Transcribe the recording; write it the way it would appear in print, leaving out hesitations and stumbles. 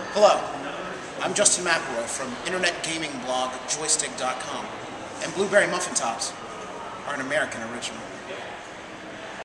Hello, I'm Justin McElroy from internet gaming blog joystick.com, and Blueberry Muffin Tops are an American original.